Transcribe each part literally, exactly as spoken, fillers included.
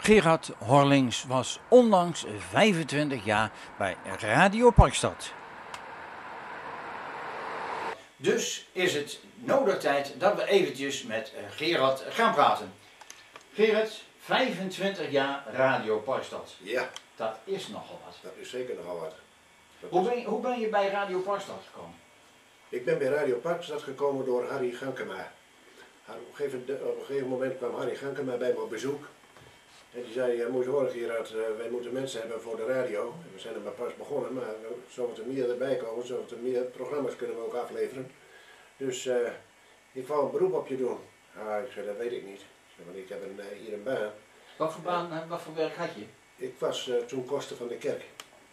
Gerard Horlings was onlangs vijfentwintig jaar bij Radio Parkstad. Dus is het nodig tijd dat we eventjes met Gerard gaan praten. Gerard, vijfentwintig jaar Radio Parkstad. Ja. Dat is nogal wat. Dat is zeker nogal wat. Hoe ben, je, hoe ben je bij Radio Parkstad gekomen? Ik ben bij Radio Parkstad gekomen door Harry Gankema. Op een gegeven, op een gegeven moment kwam Harry Gankema bij me op bezoek. En die zei, je moet horen Gerard, wij moeten mensen hebben voor de radio. En we zijn er maar pas begonnen, maar zo er meer erbij komen, zo er meer programma's kunnen we ook afleveren. Dus uh, ik wou een beroep op je doen. Ah, ik zei, dat weet ik niet. Ik zei, want ik heb een, uh, hier een baan. Wat voor baan, uh, wat voor werk had je? Ik was uh, toen koster van de kerk.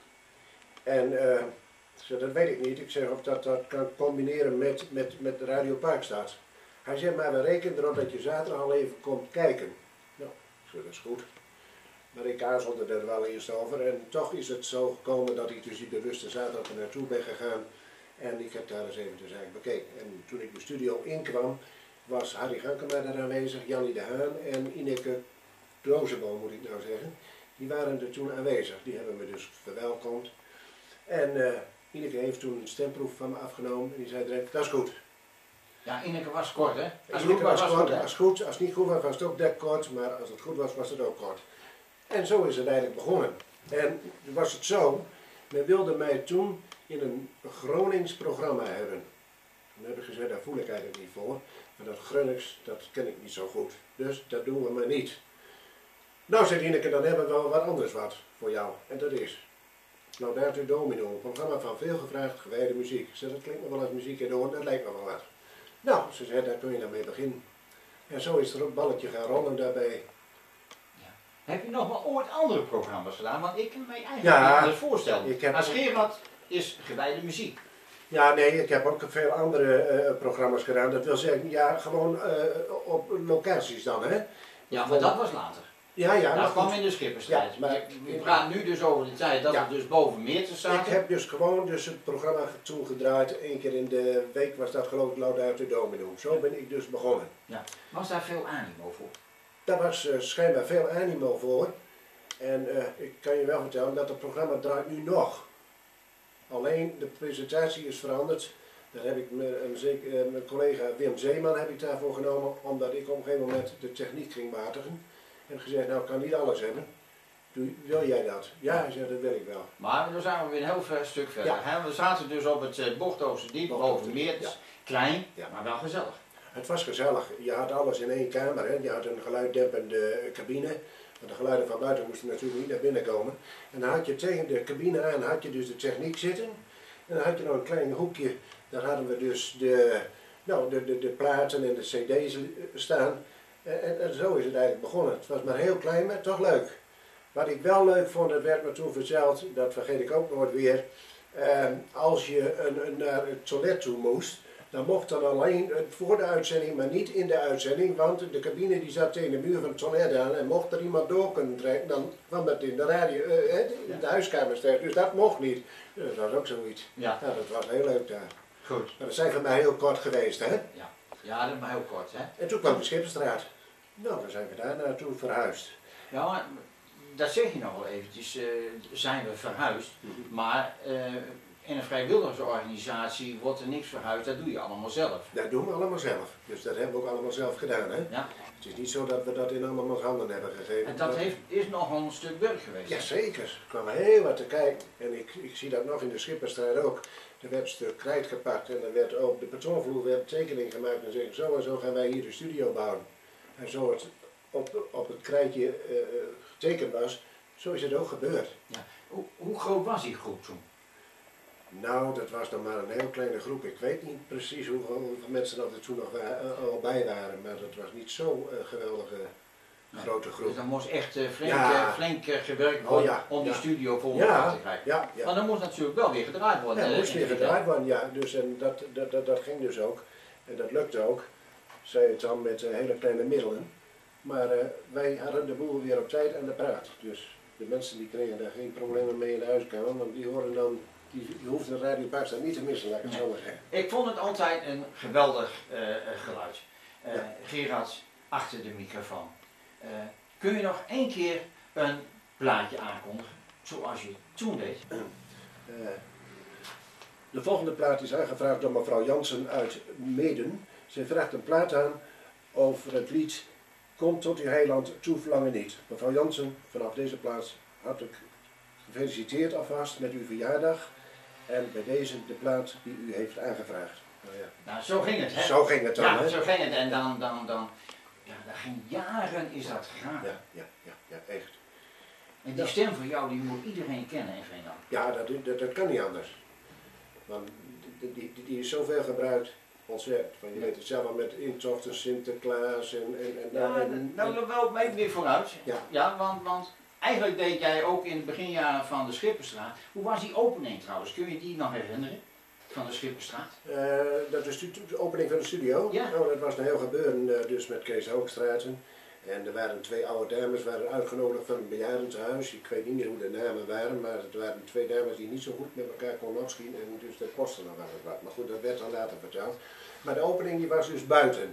En uh, ik zei, dat weet ik niet. Ik zeg of dat, dat kan combineren met, met, met Radio Parkstad. Hij zei, maar we rekenen erop dat je zaterdag al even komt kijken. Nou, ik zei, dat is goed. Maar ik aarzelde er wel eerst over. En toch is het zo gekomen dat ik dus die bewuste zaterdag er naartoe ben gegaan. En ik heb daar eens even de zaak bekeken. En toen ik de studio inkwam, was Harry Gankema daar aanwezig, Jannie de Haan en Ineke Rozenboom, moet ik nou zeggen. Die waren er toen aanwezig. Die hebben me dus verwelkomd. En uh, Ineke heeft toen een stemproef van me afgenomen en die zei direct, dat is goed. Ja, Ineke was kort, hè? Als het goed was, was kort, als, goed, als het niet goed was, was het ook dek kort, maar als het goed was, was het ook kort. En zo is het eigenlijk begonnen. En toen was het zo, men wilde mij toen in een Gronings programma hebben. Toen heb ik gezegd, daar voel ik eigenlijk niet voor. Maar dat Gronings, dat ken ik niet zo goed. Dus dat doen we maar niet. Nou, zei Ineke, dan hebben we wel wat anders wat voor jou. En dat is Laudato Domino, een programma van veel gevraagd gewijde muziek. Ze dat klinkt me wel als muziek in de oren, dat lijkt me wel wat. Nou, ze zei, daar kun je dan mee beginnen. En zo is er ook een balletje gaan rollen daarbij. Ja. Heb je nog wel ooit andere programma's gedaan? Want ik kan mij eigenlijk ja, niet anders voorstellen. Ik heb als Gerard is gewijde muziek. Ja, nee, ik heb ook veel andere uh, programma's gedaan. Dat wil zeggen, ja, gewoon uh, op locaties dan, hè. Ja, maar dat was later. Ja, ja. Dat kwam in de schipperstijd. Ja, maar we praten nu dus over de tijd dat ja. we dus boven Meerten zaten. Ik heb dus gewoon dus het programma toen gedraaid. Eén keer in de week was dat geloof ik Laudato Domino. Zo ja. ben ik dus begonnen. Ja. Was daar veel animo voor? Daar was uh, schijnbaar veel animo voor. En uh, ik kan je wel vertellen dat het programma draait nu nog. Alleen de presentatie is veranderd. Daar heb ik mijn, mijn collega Wim Zeeman heb ik daarvoor genomen, omdat ik op een gegeven moment de techniek ging matigen. En gezegd, nou ik kan niet alles hebben. Doe, wil jij dat? Ja, hij zei, dat wil ik wel. Maar dan zijn we weer een heel ver stuk verder. Ja. We zaten dus op het uh, Bochtoosterdiep, boven Meert, ja. Klein, ja. maar wel gezellig. Het was gezellig. Je had alles in één kamer. Hè. Je had een geluiddempende cabine. Want de geluiden van buiten moesten natuurlijk niet naar binnen komen. En dan had je tegen de cabine aan had je dus de techniek zitten. En dan had je nog een klein hoekje. Daar hadden we dus de, nou, de, de, de platen en de cd's staan. En, en, en zo is het eigenlijk begonnen. Het was maar heel klein, maar toch leuk. Wat ik wel leuk vond, dat werd me toen verteld, dat vergeet ik ook nooit weer. Eh, als je een, een, naar het toilet toe moest, dan mocht dan alleen voor de uitzending, maar niet in de uitzending, want de cabine die zat tegen de muur van het toilet aan en mocht er iemand door kunnen trekken, dan kwam dat in de radio, uh, in de huiskamer terecht. Dus dat mocht niet. Dus dat was ook zoiets. Ja. Ja, dat was heel leuk daar. Goed. Maar dat zijn voor mij heel kort geweest, hè? Ja, ja dat was heel kort, hè? En toen kwam de Schipperstraat. Nou, dan zijn we daar naartoe verhuisd. Ja, maar dat zeg je nog wel eventjes, uh, zijn we verhuisd, mm-hmm. maar uh, in een vrijwilligersorganisatie wordt er niks verhuisd, dat doe je allemaal zelf. Dat doen we allemaal zelf, dus dat hebben we ook allemaal zelf gedaan, hè? Ja. Het is niet zo dat we dat in allemaal handen hebben gegeven. En dat, dat heeft, is nogal een stuk werk geweest. Jazeker, er kwam heel wat te kijken en ik, ik zie dat nog in de Schipperstraat ook. Er werd een stuk krijt gepakt en er werd ook de betonvloer werd tekening gemaakt en zeggen zo en zo gaan wij hier de studio bouwen. En zo het op, op het krijtje uh, getekend was, zo is het ook gebeurd. Ja. Hoe, hoe groot was die groep toen? Nou, dat was nog maar een heel kleine groep. Ik weet niet precies hoeveel, hoeveel mensen er toen nog wa al bij waren, maar dat was niet zo'n uh, geweldige ja. grote groep. Dus dan moest echt uh, flink, ja. uh, flink uh, gewerkt worden oh, ja. om die ja. studio voor elkaar ja. te krijgen. Ja. Ja. Maar dan moest natuurlijk wel weer gedraaid worden. Ja, dat moest weer gedraaid worden, ja. Dus, en dat, dat, dat, dat ging dus ook. En dat lukte ook. Zij het dan met uh, hele kleine middelen. Maar uh, wij hadden de boel weer op tijd aan de praat. Dus de mensen die kregen daar geen problemen mee in de huiskamer, want die horen dan, die, die hoefden de Radio Parkstad niet te missen, laat ik het nee. zo maar zeggen. Ik vond het altijd een geweldig uh, geluid. Uh, ja. Gerard achter de microfoon. Uh, Kun je nog één keer een plaatje aankondigen, zoals je toen deed? Uh, de volgende plaat is aangevraagd door mevrouw Jansen uit Meden. Zij vraagt een plaat aan over het lied Kom tot uw heiland, toe verlangen niet. Mevrouw Jansen, vanaf deze plaats hartelijk gefeliciteerd alvast met uw verjaardag. En bij deze de plaat die u heeft aangevraagd. Nou, ja. Nou, zo ging het, hè? Zo ging het dan, ja, hè? zo ging het. En dan, dan, dan, ja, dat ging jaren is dat gegaan. Ja, ja, ja, ja, echt. En die Ja. stem van jou, die moet iedereen kennen in Veendam. Ja, dat, dat, dat kan niet anders. Want die, die, die, die is zoveel gebruikt, ontzettend. Van, je weet het zelf al met intochten, Sinterklaas en... en, en, Ja, en, nou, dan wel even weer vooruit. Ja. Ja, want, want eigenlijk deed jij ook in het beginjaren van de Schipperstraat. Hoe was die opening trouwens? Kun je die nog herinneren? Van de Schipperstraat? Uh, dat is de opening van de studio. Ja. Nou, dat was een heel gebeuren uh, dus met Kees Hoogstraten. En er waren twee oude dames waren uitgenodigd van een bejaardentehuis. Ik weet niet meer hoe de namen waren, maar het waren twee dames die niet zo goed met elkaar konden opschieten. En dus dat kostte nog wel wat. Maar goed, dat werd dan later verteld. Maar de opening die was dus buiten.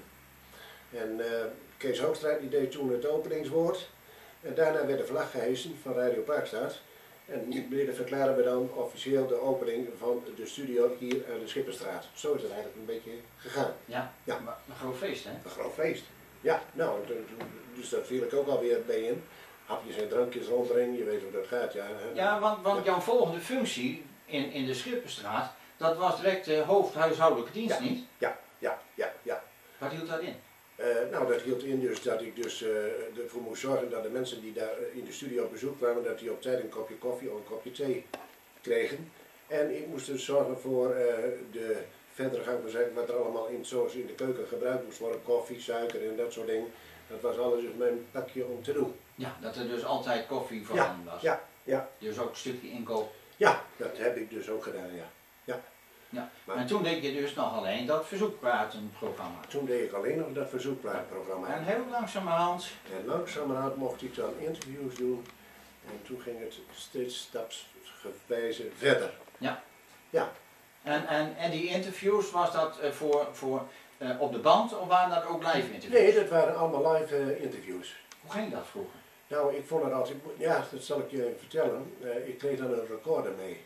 En uh, Kees Hoogstraat die deed toen het openingswoord. En daarna werd de vlag gehesen van Radio Parkstad. En hiermee verklaren we dan officieel de opening van de studio hier aan de Schipperstraat. Zo is het eigenlijk een beetje gegaan. Ja, Ja. Maar een groot feest, hè? Een groot feest. Ja, nou, dus daar viel ik ook alweer bij in. Hapjes en drankjes rondbrengen, je weet hoe dat gaat. Ja, Ja, want, want Ja. jouw volgende functie in, in de Schipperstraat, dat was direct de hoofdhuishoudelijke dienst, Ja. niet? Ja, ja, ja, ja. Wat hield dat in? Uh, nou, dat hield in dus dat ik dus, uh, ervoor moest zorgen dat de mensen die daar in de studio op bezoek kwamen, dat die op tijd een kopje koffie of een kopje thee kregen. En ik moest dus zorgen voor uh, de verdere gang van zaken, wat er allemaal in, zoals in de keuken gebruikt moest worden, koffie, suiker en dat soort dingen. Dat was alles dus mijn pakje om te doen. Ja, dat er dus altijd koffie voor Ja, hem was. ja, ja. Dus ook een stukje inkoop. Ja, dat heb ik dus ook gedaan, ja. ja. Ja. Maar En toen deed je dus nog alleen dat verzoekpratenprogramma. toen deed ik alleen nog dat verzoekplaatprogramma. En heel langzamerhand. En langzamerhand mocht ik dan interviews doen. En toen ging het steeds stapsgewijze verder. Ja. Ja. En, en, en die interviews, was dat uh, voor, voor uh, op de band of waren dat ook live interviews? Nee, dat waren allemaal live uh, interviews. Hoe ging dat vroeger? Nou, ik vond het altijd, ja, dat zal ik je even vertellen. Uh, ik kreeg dan een recorder mee.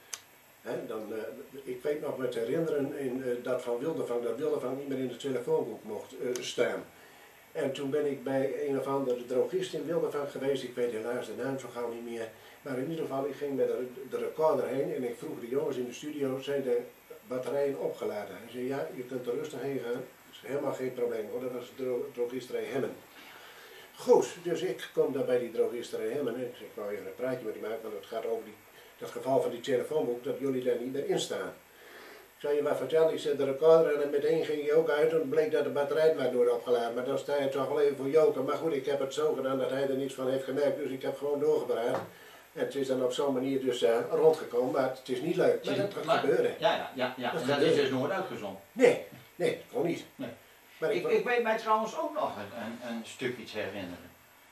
He, dan, uh, ik weet nog met herinneren in, uh, dat van Wildevang, dat Wildevang niet meer in het telefoonboek mocht uh, staan. En toen ben ik bij een of andere drogist in Wildevang geweest, ik weet helaas de naam zo gauw niet meer. Maar in ieder geval, ik ging met de, de recorder heen en ik vroeg de jongens in de studio, zijn de batterijen opgeladen? Hij zei, ja, je kunt er rustig heen gaan, dat is helemaal geen probleem hoor, dat was de dro drogisterij Hemmen. Goed, dus ik kom daar bij die drogisterij Hemmen en ik zeg, nou even een praatje met die maken, want het gaat over die, dat geval van die telefoonboek, dat jullie daar niet meer in staan. Ik zei je maar vertellen, ik zet de recorder en meteen ging je ook uit en het bleek dat de batterij maar door opgeladen. Maar dan sta je toch wel even voor joken. Maar goed, ik heb het zo gedaan dat hij er niets van heeft gemerkt, dus ik heb gewoon doorgepraat. En het is dan op zo'n manier dus uh, rondgekomen, maar het is niet leuk. Maar dat, dat maar, gebeurde. Ja, ja, ja, ja. Dat en dat gebeurde. is dus nooit uitgezonden. Nee, nee, dat kon niet. Nee. Maar Ik, ik, ik weet mij trouwens ook nog een, een, een stukje te herinneren.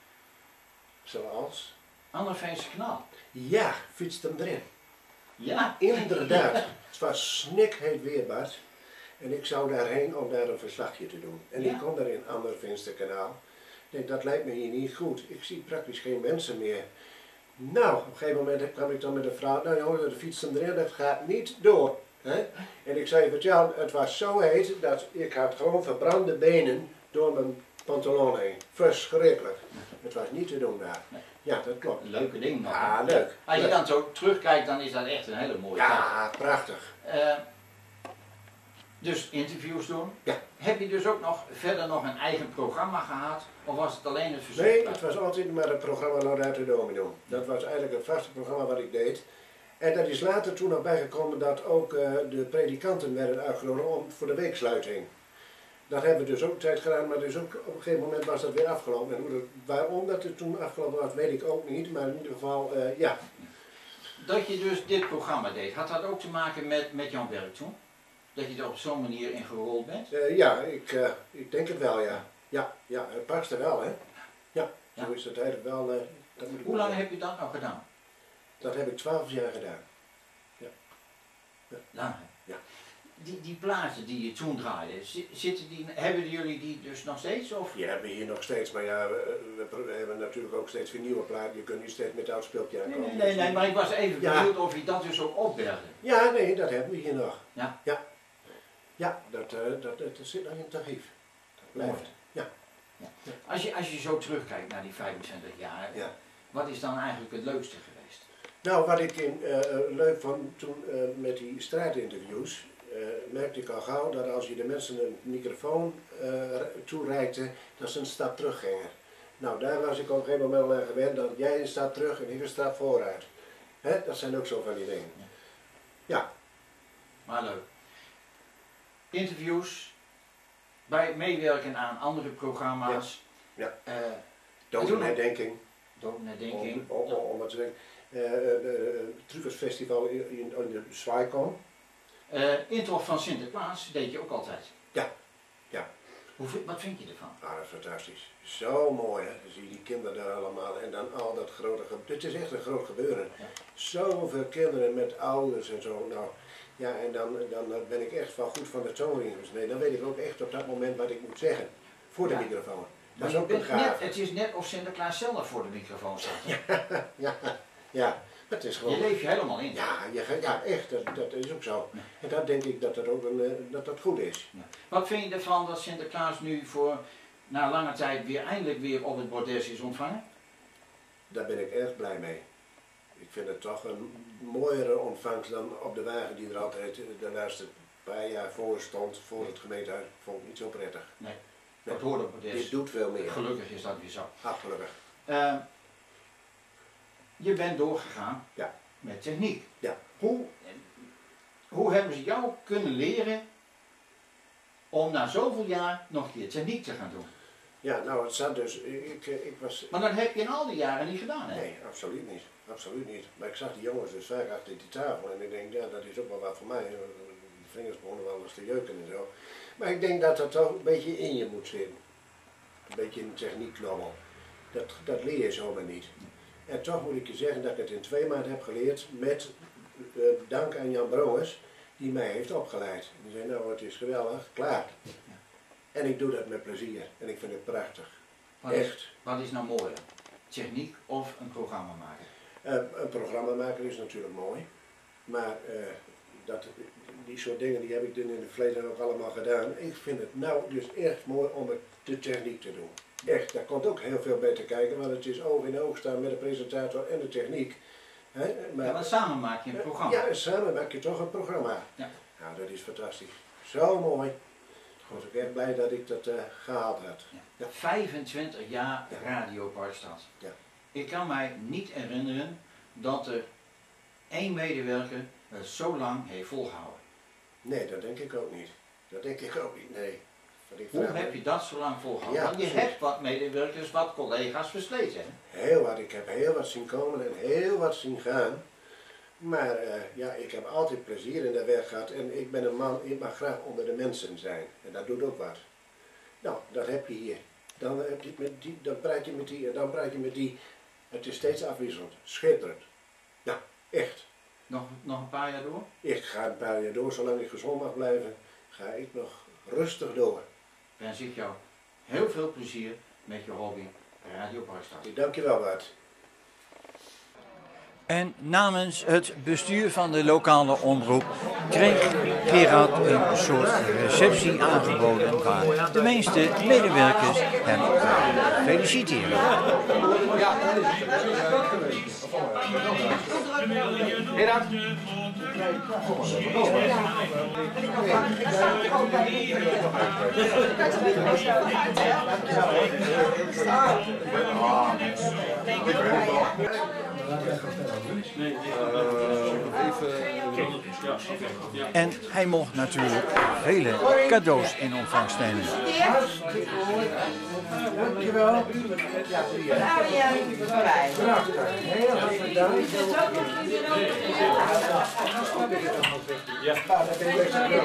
Zoals? Anderveense kanaal. Ja, fietst hem erin. Ja. Inderdaad. Het was snikheet weer, Bart. En ik zou daarheen om daar een verslagje te doen. En Ja? ik kom daar in Andervinsterkanaal. Ik denk, dat lijkt me hier niet goed. Ik zie praktisch geen mensen meer. Nou, op een gegeven moment kwam ik dan met een vrouw. Nou jongen, de fiets erin, dat gaat niet door. Hè? En ik zei, vertel, het was zo heet dat ik had gewoon verbrande benen door mijn pantalon heen. Verschrikkelijk. Het was niet te doen daar. Nee. Ja, dat klopt. Een leuke ding nog. Ja, hè? leuk. Als je Leuk. dan zo terugkijkt, dan is dat echt een hele mooie tijd. Ja, prachtig. Uh, dus interviews doen. Ja. Heb je dus ook nog verder nog een eigen programma gehad? Of was het alleen het verzoek? Nee, het was altijd maar het programma Laudato Domino. Dat was eigenlijk het vaste programma wat ik deed. En dat is later toen nog bijgekomen dat ook uh, de predikanten werden uitgenodigd om voor de weeksluiting. Dat hebben we dus ook een tijd gedaan, maar dus ook op een gegeven moment was dat weer afgelopen. En hoe dat, waarom dat het toen afgelopen was, weet ik ook niet, maar in ieder geval, uh, ja. Dat je dus dit programma deed, had dat ook te maken met, met jouw werk toen? Dat je er op zo'n manier in gerold bent? Uh, ja, ik, uh, ik denk het wel, ja. Ja, ja, het paste wel, hè. Ja, Ja. zo is het eigenlijk wel. Uh, dat moet ik Hoe wel lang zeggen. heb je dat nou gedaan? Dat heb ik twaalf jaar gedaan. Lang. Ja. die, die platen die je toen draaide, zi- zitten die, hebben jullie die dus nog steeds? Of? Die hebben we hier nog steeds, maar ja, we, we pro- we hebben natuurlijk ook steeds weer nieuwe platen. Je kunt niet steeds met oud speeltje Nee, aankomen. nee, nee, nee, maar ik was even Ja. benieuwd of je dat dus ook opbelde. Ja, nee, dat hebben we hier nog. Ja. Ja, ja dat, uh, dat, dat, dat zit nog in het archief. Dat blijft. Mooi. Ja. Ja. Als, je, als je zo terugkijkt naar die vijfentwintig jaar, Ja. wat is dan eigenlijk het leukste geweest? Nou, wat ik in, uh, leuk vond toen uh, met die straatinterviews, uh, merkte ik al gauw dat als je de mensen een microfoon uh, toereikte, dat ze een stap terug gingen. Nou, daar was ik op een gegeven moment aan gewend, dat jij een stap terug en ik een stap vooruit. Hè? Dat zijn ook zo van die dingen. Ja. Ja. Maar leuk. Interviews, bij meewerken aan andere programma's. Ja. Uh, Dodenherdenking, Dodenherdenking. om, om, om wat te zeggen. Uh, de Truckersfestival in, in, in de Zwaaikom. Uh, intocht van Sinterklaas deed je ook altijd. Ja. Ja. Hoe, vind- wat vind je ervan? Ah, dat is fantastisch. Zo mooi, hè? Dan zie je die kinderen daar allemaal en dan al dat grote gebeuren. Het is echt een groot gebeuren. Ja. Zoveel kinderen met ouders en zo. Nou, ja, en dan, dan ben ik echt wel goed van de toon nee, dan weet ik ook echt op dat moment wat ik moet zeggen. Voor de Ja. microfoon. Dat Maar is je ook een bent net, gave. het is net of Sinterklaas zelf voor de microfoon staat. Ja. Ja, ja, het is Je gewoon... leeft je helemaal in. Ja, je, gaat- ja, echt, dat, dat is ook zo. Ja. En dat denk ik dat dat ook een, eh, dat dat goed is. Ja. Wat vind je ervan dat Sinterklaas nu voor na lange tijd weer eindelijk weer op het bordes is ontvangen? Daar ben ik erg blij mee. Ik vind het toch een mooiere ontvangst dan op de wagen die er altijd de laatste paar jaar voor stond, voor het gemeentehuis. Vond ik niet zo prettig. Nee, dat hoort op het Dit bordes. doet veel meer. Gelukkig is dat weer zo. Ah, gelukkig. Uh, je bent doorgegaan Ja. met techniek. Ja. Hoe, hoe hebben ze jou kunnen leren om na zoveel jaar nog een keer techniek te gaan doen? Ja, nou het zat dus, ik, ik was... Maar dat heb je in al die jaren niet gedaan, hè? Nee, absoluut niet. Absoluut niet. Maar ik zag die jongens dus vaak achter die tafel en ik denk, ja, dat is ook wel wat voor mij. De vingers begonnen wel eens te jeuken en zo. Maar ik denk dat dat toch een beetje in je moet zitten. Een beetje in de techniekknobbel. Dat, dat leer je zomaar niet. En toch moet ik je zeggen dat ik het in twee maanden heb geleerd met uh, dank aan Jan Brouwers, die mij heeft opgeleid. Die zei, nou het is geweldig, klaar. En ik doe dat met plezier en ik vind het prachtig. Wat is, Echt. wat is nou mooier? Techniek of een programma maken? Uh, een programma maken is natuurlijk mooi, maar uh, dat, die soort dingen die heb ik in het verleden ook allemaal gedaan. Ik vind het nou dus echt mooi om het de techniek te doen. Echt, daar komt ook heel veel bij te kijken, want het is oog in oog staan met de presentator en de techniek. He, maar, Ja, maar samen maak je een programma. Ja, samen maak je toch een programma. Ja. Nou, dat is fantastisch. Zo mooi. Ik was ook echt blij dat ik dat uh, gehaald had. Ja. Ja. vijfentwintig jaar Ja. Radio Parkstad. Ja. Ik kan mij niet herinneren dat er één medewerker het zo lang heeft volgehouden. Nee, dat denk ik ook niet. Dat denk ik ook niet, nee. Want ik Hoe vraag me- heb je dat zo lang volgehouden? Ja, Want je precies. hebt wat medewerkers, wat collega's versleten. Hè? Heel wat, ik heb heel wat zien komen en heel wat zien gaan. Maar uh, ja, ik heb altijd plezier in de weg gehad en ik ben een man, ik mag graag onder de mensen zijn. En dat doet ook wat. Nou, dat heb je hier. Dan, heb je met die, dan praat je met die en dan praat je met die. Het is steeds afwisselend. Schitterend. Ja, echt. Nog, nog een paar jaar door? Ik ga een paar jaar door, zolang ik gezond mag blijven, ga ik nog rustig door. Wens ik jou heel veel plezier met je hobby Radio Parkstad. Ik dank je wel, Bart. En namens het bestuur van de lokale omroep kreeg Gerard een soort receptie aangeboden waar de meeste medewerkers hem feliciteren. Gerard. En hij mocht natuurlijk vele cadeaus in ontvangst nemen. Dankjewel. Prachtig. Heel hartelijk dank. Ja, dat ben ik echt wel.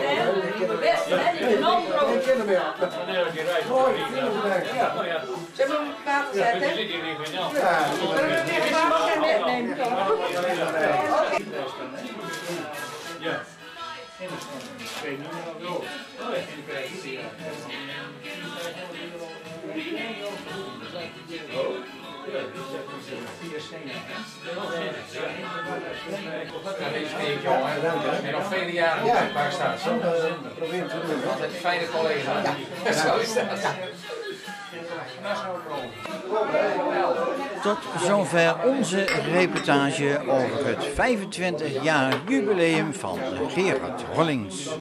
Ik ken hem wel. Mooi, vielen dank. Ze hebben hem water zetten. Ja, Zullen we even water nemen toch? Ja. En nog vele jaren op het park staat. Probeer te doen. Altijd fijne collega. Ja, zo is dat. Tot zover onze reportage over het vijfentwintig jaar jubileum van Gerard Rollings.